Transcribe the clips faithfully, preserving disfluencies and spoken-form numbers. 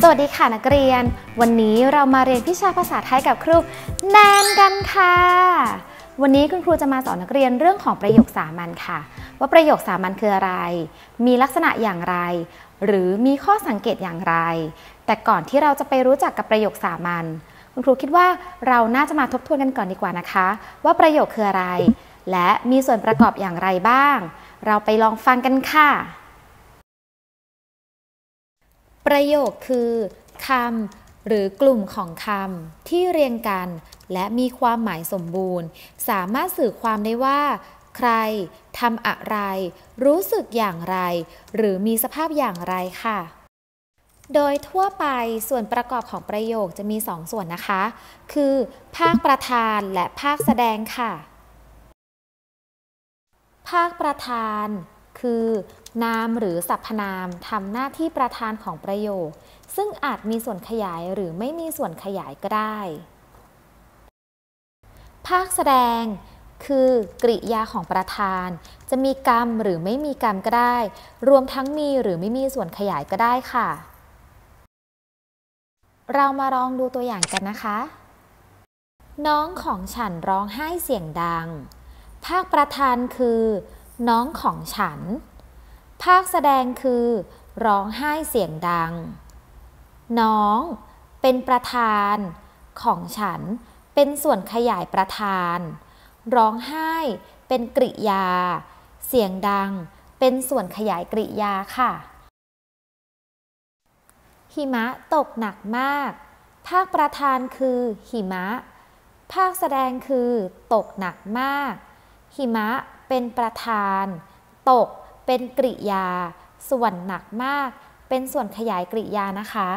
วัสดีค่ะนักเรียนวันนี้เรามาเรียนวิชาภาษาไทยกับครูแนนกันค่ะวันนี้คุณครูจะมาสอนนักเรียนเรื่องของประโยคสามัญค่ะว่าประโยคสามัญคืออะไรมีลักษณะอย่างไรหรือมีข้อสังเกตอย่างไรแต่ก่อนที่เราจะไปรู้จักกับประโยคสามัญคุณครูคิดว่าเราน่าจะมาทบทวนกันก่อนดีกว่านะคะว่าประโยคคืออะไรและมีส่วนประกอบอย่างไรบ้างเราไปลองฟังกันค่ะประโยคคือคำหรือกลุ่มของคำที่เรียงกันและมีความหมายสมบูรณ์สามารถสื่อความได้ว่าใครทำอะไรรู้สึกอย่างไรหรือมีสภาพอย่างไรค่ะโดยทั่วไปส่วนประกอบของประโยคจะมีสองส่วนนะคะคือภาคประธานและภาคแสดงค่ะภาคประธานคือนามหรือสรรพนามทำหน้าที่ประธานของประโยคซึ่งอาจมีส่วนขยายหรือไม่มีส่วนขยายก็ได้ภาคแสดงคือกริยาของประธานจะมีกรรมหรือไม่มีกรรมก็ได้รวมทั้งมีหรือไม่มีส่วนขยายก็ได้ค่ะเรามาลองดูตัวอย่างกันนะคะน้องของฉันร้องไห้เสียงดังภาคประธานคือน้องของฉันภาคแสดงคือร้องไห้เสียงดังน้องเป็นประธานของฉันเป็นส่วนขยายประธานร้องไห้เป็นกริยาเสียงดังเป็นส่วนขยายกริยาค่ะหิมะตกหนักมากภาคประธานคือหิมะภาคแสดงคือตกหนักมากหิมะเป็นประธานตกเป็นกริยาส่วนหนักมากเป็นส่วนขยายกริยานะคะ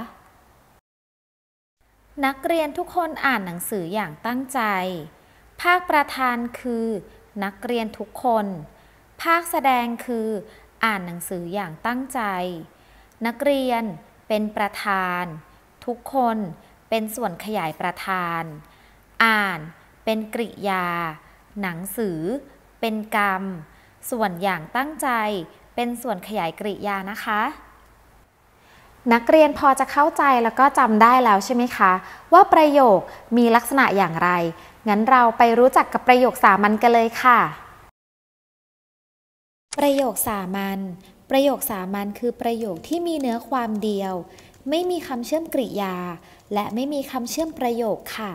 นักเรียนทุกคนอ่านหนังสืออย่างตั้งใจภาคประธานคือนักเรียนทุกคนภาคแสดงคืออ่านหนังสืออย่างตั้งใจนักเรียนเป็นประธานทุกคนเป็นส่วนขยายประธานอ่านเป็นกริยาหนังสือเป็นกรรมส่วนอย่างตั้งใจเป็นส่วนขยายกริยานะคะนักเรียนพอจะเข้าใจแล้วก็จำได้แล้วใช่ไหมคะว่าประโยคมีลักษณะอย่างไรงั้นเราไปรู้จักกับประโยคสามัญกันเลยค่ะประโยคสามัญประโยคสามัญคือประโยคที่มีเนื้อความเดียวไม่มีคำเชื่อมกริยาและไม่มีคำเชื่อมประโยคค่ะ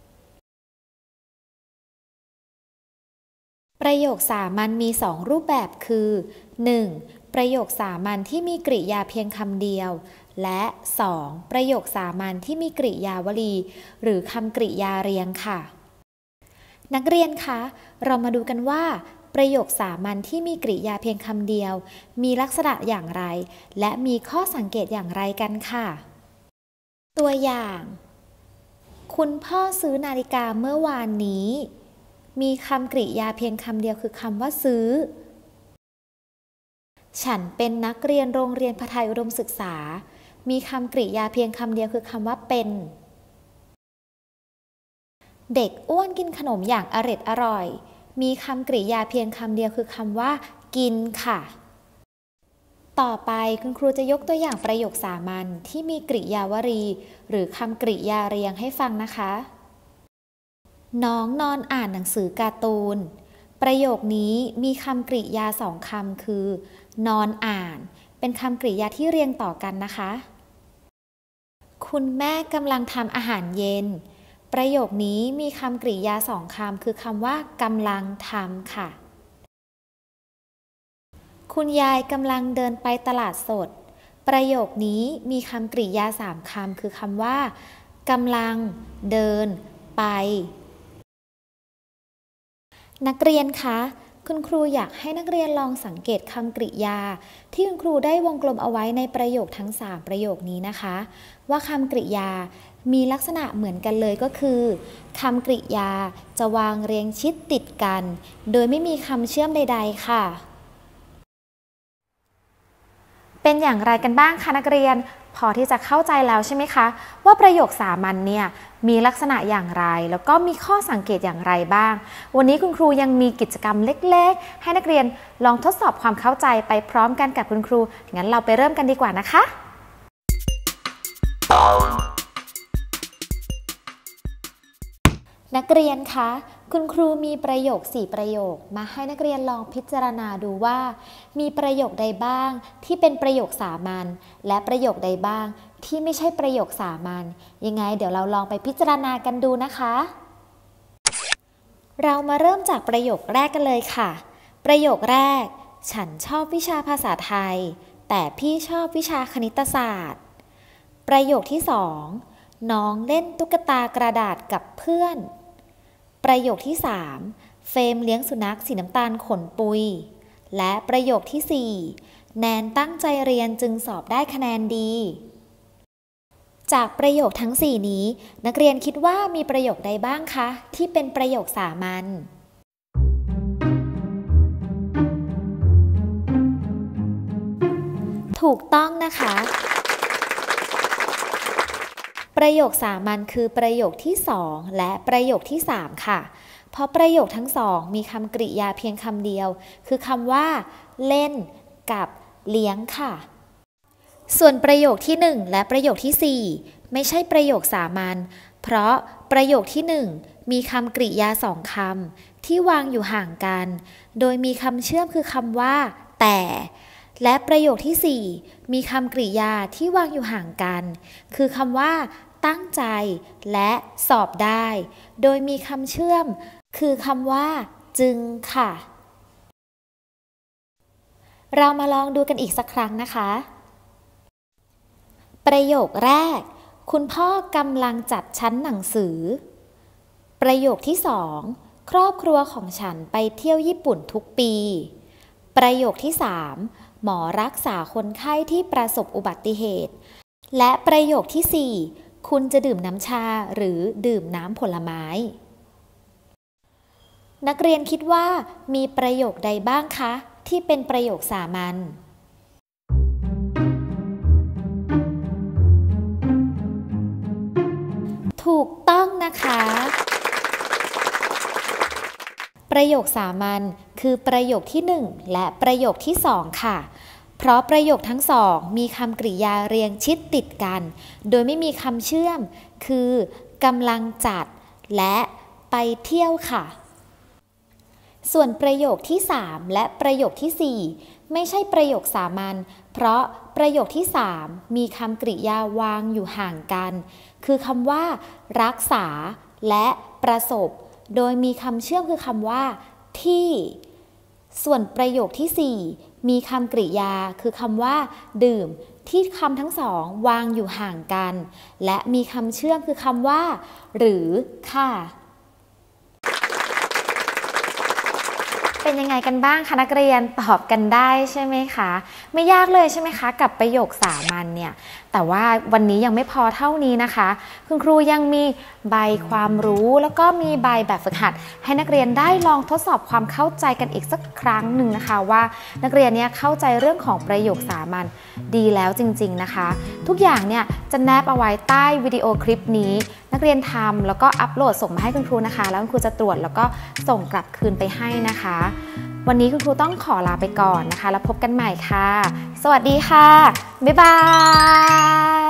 ประโยคสามัญมีสองรูปแบบคือ หนึ่ง. ประโยคสามัญที่มีกริยาเพียงคำเดียวและ สอง. ประโยคสามัญที่มีกริยาวลีหรือคำกริยาเรียงค่ะนักเรียนคะเรามาดูกันว่าประโยคสามัญที่มีกริยาเพียงคำเดียวมีลักษณะอย่างไรและมีข้อสังเกตอย่างไรกันค่ะตัวอย่างคุณพ่อซื้อนาฬิกาเมื่อวานนี้มีคำกริยาเพียงคำเดียวคือคำว่าซื้อฉันเป็นนักเรียนโรงเรียนพไทยอุดมศึกษามีคำกริยาเพียงคำเดียวคือคำว่าเป็นเด็กอ้วนกินขนมอย่างอร็ดอร่อยมีคำกริยาเพียงคำเดียวคือคำว่ากินค่ะต่อไปคุณครูจะยกตัวอย่างประโยคสามัญที่มีกริยาวลีหรือคำกริยาเรียงให้ฟังนะคะน้องนอนอ่านหนังสือการ์ตูนประโยคนี้มีคำกริยาสองคำคือนอนอ่านเป็นคำกริยาที่เรียงต่อกันนะคะคุณแม่กำลังทำอาหารเย็นประโยคนี้มีคำกริยาสองคำคือคำว่ากำลังทำค่ะคุณยายกำลังเดินไปตลาดสดประโยคนี้มีคำกริยาสามคำคือคำว่ากำลังเดินไปนักเรียนคะคุณครูอยากให้นักเรียนลองสังเกตคำกริยาที่คุณครูได้วงกลมเอาไว้ในประโยคทั้งสามประโยคนี้นะคะว่าคำกริยามีลักษณะเหมือนกันเลยก็คือคำกริยาจะวางเรียงชิดติดกันโดยไม่มีคำเชื่อมใดๆค่ะเป็นอย่างไรกันบ้างคะนักเรียนพอที่จะเข้าใจแล้วใช่ไหมคะว่าประโยคสามัญเนี่ยมีลักษณะอย่างไรแล้วก็มีข้อสังเกตอย่างไรบ้างวันนี้คุณครูยังมีกิจกรรมเล็กๆให้นักเรียนลองทดสอบความเข้าใจไปพร้อมกันกับคุณครูงั้นเราไปเริ่มกันดีกว่านะคะนักเรียนคะคุณครูมีประโยคสี่ประโยคมาให้นักเรียนลองพิจารณาดูว่ามีประโยคใดบ้างที่เป็นประโยคสามัญและประโยคใดบ้างที่ไม่ใช่ประโยคสามัญยังไงเดี๋ยวเราลองไปพิจารณากันดูนะคะเรามาเริ่มจากประโยคแรกกันเลยค่ะประโยคแรกฉันชอบวิชาภาษาไทยแต่พี่ชอบวิชาคณิตศาสตร์ประโยคที่สองน้องเล่นตุ๊กตากระดาษกับเพื่อนประโยคที่สามเฟรมเลี้ยงสุนัขสีน้ำตาลขนปุยและประโยคที่สี่แนนตั้งใจเรียนจึงสอบได้คะแนนดีจากประโยคทั้งสี่นี้นักเรียนคิดว่ามีประโยคใดบ้างคะที่เป็นประโยคสามัญถูกต้องนะคะประโยคสามัญคือประโยคที่สองและประโยคที่สามค่ะเพราะประโยคทั้งสองมีคำกริยาเพียงคำเดียวคือคำว่าเล่นกับเลี้ยงค่ะส่วนประโยคที่หนึ่งและประโยคที่สี่ไม่ใช่ประโยคสามัญเพราะประโยคที่หนึ่งมีคำกริยาสองคำที่วางอยู่ห่างกันโดยมีคำเชื่อมคือคำว่าแต่และประโยคที่สี่มีคำกริยาที่วางอยู่ห่างกันคือคำว่าตั้งใจและสอบได้โดยมีคำเชื่อมคือคำว่าจึงค่ะเรามาลองดูกันอีกสักครั้งนะคะประโยคแรกคุณพ่อกำลังจัดชั้นหนังสือประโยคที่สองครอบครัวของฉันไปเที่ยวญี่ปุ่นทุกปีประโยคที่สามหมอรักษาคนไข้ที่ประสบอุบัติเหตุและประโยคที่สี่คุณจะดื่มน้ำชาหรือดื่มน้ำผลไม้นักเรียนคิดว่ามีประโยคใดบ้างคะที่เป็นประโยคสามัญถูกต้องนะคะประโยคสามัญคือประโยคที่หนึ่งและประโยคที่สองค่ะเพราะประโยคทั้งสองมีคำกริยาเรียงชิดติดกันโดยไม่มีคำเชื่อมคือกำลังจัดและไปเที่ยวค่ะส่วนประโยคที่สามและประโยคที่สี่ไม่ใช่ประโยคสามัญเพราะประโยคที่สามมีคำกริยาวางอยู่ห่างกันคือคำว่ารักษาและประสบโดยมีคำเชื่อมคือคำว่าที่ส่วนประโยคที่สี่มีคำกริยาคือคำว่าดื่มที่คำทั้งสองวางอยู่ห่างกันและมีคำเชื่อมคือคำว่าหรือค่ะเป็นยังไงกันบ้างคะนักเรียนตอบกันได้ใช่ไหมคะไม่ยากเลยใช่ไหมคะกับประโยคสามัญเนี่ยแต่ว่าวันนี้ยังไม่พอเท่านี้นะคะคุณครูยังมีใบความรู้แล้วก็มีใบแบบฝึกหัดให้นักเรียนได้ลองทดสอบความเข้าใจกันอีกสักครั้งหนึ่งนะคะว่านักเรียนเนี่ยเข้าใจเรื่องของประโยคสามัญดีแล้วจริงๆนะคะทุกอย่างเนี่ยจะแนบเอาไว้ใต้วิดีโอคลิปนี้นักเรียนทำแล้วก็อัปโหลดส่งมาให้คุณครูนะคะแล้วคุณครูจะตรวจแล้วก็ส่งกลับคืนไปให้นะคะวันนี้คุณครูต้องขอลาไปก่อนนะคะแล้วพบกันใหม่ค่ะสวัสดีค่ะบ๊ายบาย